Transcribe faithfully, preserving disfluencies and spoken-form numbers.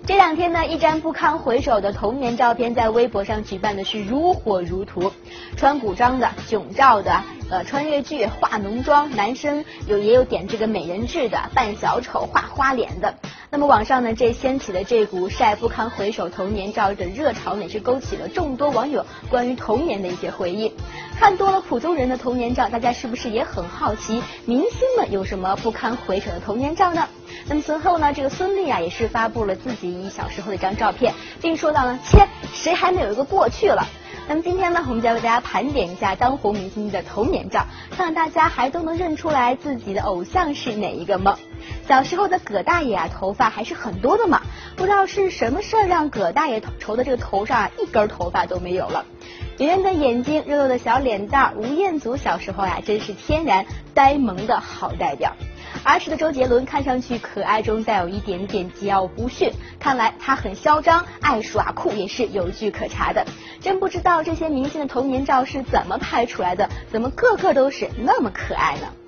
这两天呢，一张不堪回首的童年照片在微博上举办的是如火如荼，穿古装的、囧照的、呃穿越剧、化浓妆，男生有也有点这个美人痣的、扮小丑、画花脸的。那么网上呢，这掀起的这股晒不堪回首童年照的热潮，也是勾起了众多网友关于童年的一些回忆。看多了普通人的童年照，大家是不是也很好奇，明星们有什么不堪回首的童年照呢？那么随后呢，这个孙俪啊也是发布了自己小时候的一张照片，并说到呢，切，谁还没有一个过去了？那么今天呢，我们就要为大家盘点一下当红明星的童年照，看看大家还都能认出来自己的偶像是哪一个吗？小时候的葛大爷啊，头发还是很多的嘛，不知道是什么事儿让葛大爷愁的这个头上啊一根头发都没有了。圆圆的眼睛，肉肉的小脸蛋，吴彦祖小时候呀、啊，真是天然呆萌的好代表。儿时的周杰伦看上去可爱中带有一点点桀骜不驯，看来他很嚣张，爱耍酷也是有据可查的。真不知道这些明星的童年照是怎么拍出来的，怎么个个都是那么可爱呢？